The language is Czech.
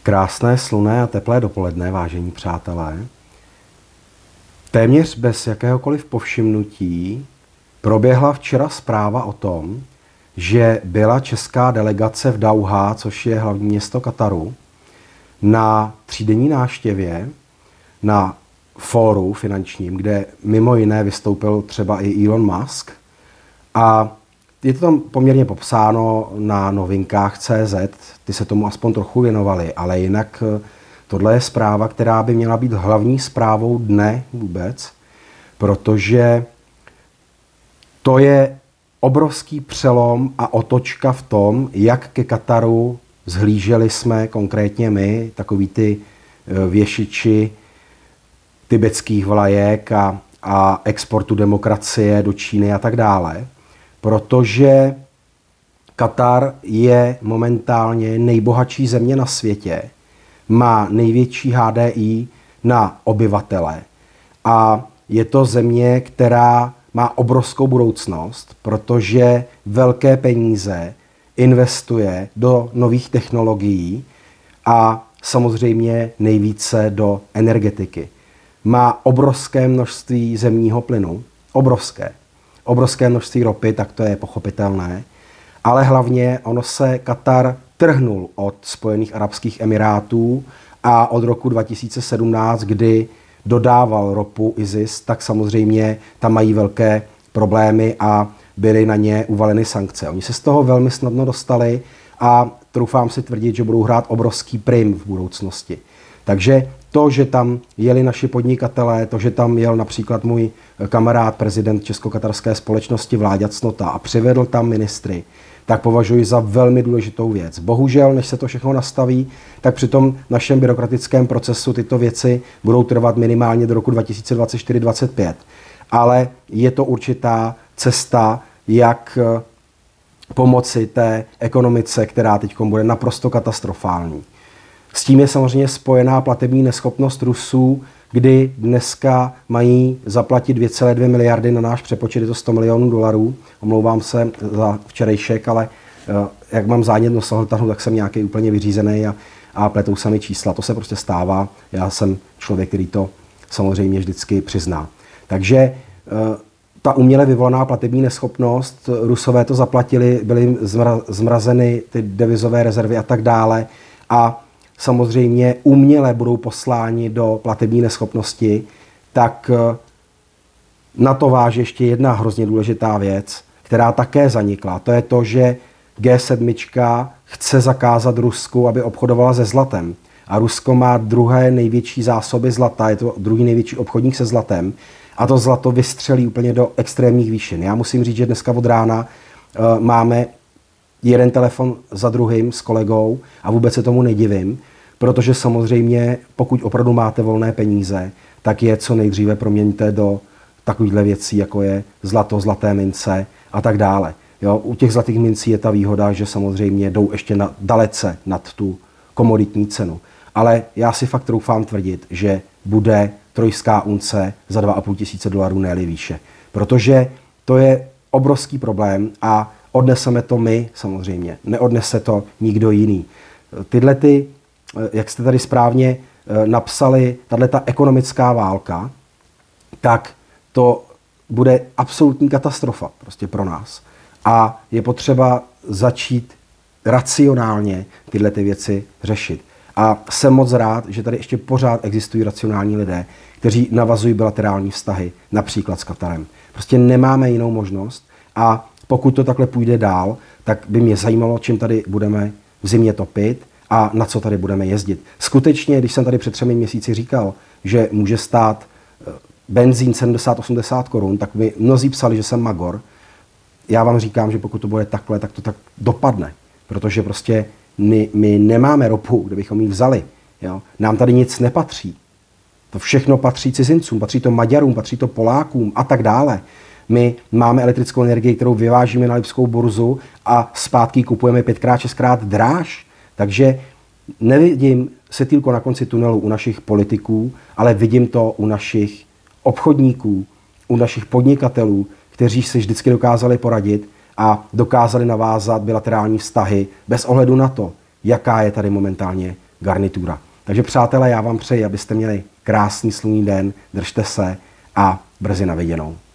Krásné, slunné a teplé dopoledne, vážení přátelé. Téměř bez jakéhokoliv povšimnutí proběhla včera zpráva o tom, že byla česká delegace v Dauhá, což je hlavní město Kataru, na třídenní návštěvě na fóru finančním, kde mimo jiné vystoupil třeba i Elon Musk. A je to tam poměrně popsáno na novinkách.cz, ty se tomu aspoň trochu věnovali, ale jinak tohle je zpráva, která by měla být hlavní zprávou dne vůbec, protože to je obrovský přelom a otočka v tom, jak ke Kataru zhlíželi jsme, konkrétně my, takový ty věšiči tibetských vlajek a exportu demokracie do Číny a tak dále. Protože Katar je momentálně nejbohatší země na světě, má největší HDI na obyvatele a je to země, která má obrovskou budoucnost, protože velké peníze investuje do nových technologií a samozřejmě nejvíce do energetiky. Má obrovské množství zemního plynu, obrovské množství ropy, tak to je pochopitelné, ale hlavně ono se Katar trhnul od Spojených arabských emirátů a od roku 2017, kdy dodával ropu ISIS, tak samozřejmě tam mají velké problémy a byly na ně uvaleny sankce. Oni se z toho velmi snadno dostali a troufám si tvrdit, že budou hrát obrovský prim v budoucnosti. Takže to, že tam jeli naši podnikatelé, to, že tam jel například můj kamarád, prezident Česko-katarské společnosti Vláďa Cnota a přivedl tam ministry, tak považuji za velmi důležitou věc. Bohužel, než se to všechno nastaví, tak při tom našem byrokratickém procesu tyto věci budou trvat minimálně do roku 2024-2025. Ale je to určitá cesta, jak pomoci té ekonomice, která teď bude naprosto katastrofální. S tím je samozřejmě spojená platební neschopnost Rusů, kdy dneska mají zaplatit 2,2 miliardy na náš přepočet, je to 100 milionů dolarů. Omlouvám se za včerejšek, ale jak mám zánět nosohltanu, tak jsem nějaký úplně vyřízený a pletou se mi čísla. To se prostě stává. Já jsem člověk, který to samozřejmě vždycky přizná. Takže ta uměle vyvolaná platební neschopnost, Rusové to zaplatili, byly zmrazeny ty devizové rezervy a tak dále a samozřejmě uměle budou posláni do platební neschopnosti, tak na to váže ještě jedna hrozně důležitá věc, která také zanikla. To je to, že G7 chce zakázat Rusku, aby obchodovala se zlatem. A Rusko má druhé největší zásoby zlata, je to druhý největší obchodník se zlatem. A to zlato vystřelí úplně do extrémních výšin. Já musím říct, že dneska od rána máme jeden telefon za druhým s kolegou a vůbec se tomu nedivím, protože samozřejmě, pokud opravdu máte volné peníze, tak je co nejdříve proměňte do takovýchhle věcí, jako je zlato, zlaté mince a tak dále. Jo, u těch zlatých mincí je ta výhoda, že samozřejmě jdou ještě dalece nad tu komoditní cenu. Ale já si fakt troufám tvrdit, že bude trojská unce za 2,5 tisíce dolarů, ne-li výše. Protože to je obrovský problém a odneseme to my samozřejmě, neodnese to nikdo jiný. Tyhle ty, jak jste tady správně napsali, tato ekonomická válka, tak to bude absolutní katastrofa prostě pro nás. A je potřeba začít racionálně tyhle ty věci řešit. A jsem moc rád, že tady ještě pořád existují racionální lidé, kteří navazují bilaterální vztahy, například s Katarem. Prostě nemáme jinou možnost a pokud to takhle půjde dál, tak by mě zajímalo, čím tady budeme v zimě topit a na co tady budeme jezdit. Skutečně, když jsem tady před 3 měsíci říkal, že může stát benzín 70-80 korun, tak mi mnozí psali, že jsem magor. Já vám říkám, že pokud to bude takhle, tak to tak dopadne. Protože prostě my nemáme ropu, kde bychom ji vzali. Jo? Nám tady nic nepatří. To všechno patří cizincům, patří to Maďarům, patří to Polákům a tak dále. My máme elektrickou energii, kterou vyvážíme na lipskou burzu a zpátky kupujeme 5x, 6x dráž. Takže nevidím světýlko na konci tunelu u našich politiků, ale vidím to u našich obchodníků, u našich podnikatelů, kteří si vždycky dokázali poradit a dokázali navázat bilaterální vztahy bez ohledu na to, jaká je tady momentálně garnitura. Takže přátelé, já vám přeji, abyste měli krásný slunný den, držte se a brzy na viděnou.